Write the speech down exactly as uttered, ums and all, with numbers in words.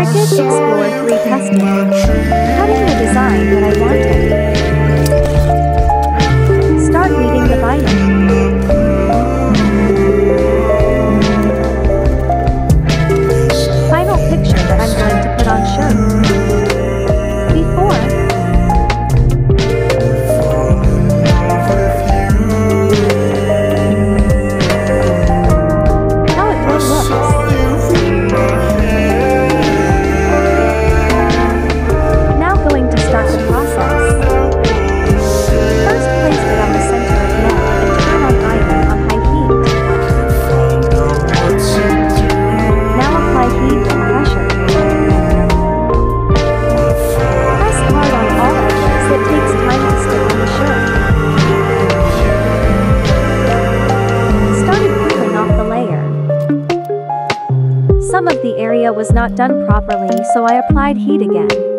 Cricut Explore three testing. Cutting the design that I wanted. Start reading the vinyl. Final picture that I'm going to put on shirt. Before. How it will look. Now going to start the process. First place it on the center of net and turn on iron on high heat. Now apply heat and pressure. Press hard on all edges. It takes time to stick on the shirt. Started peeling off the layer. Some of the area was not done properly, so I applied heat again.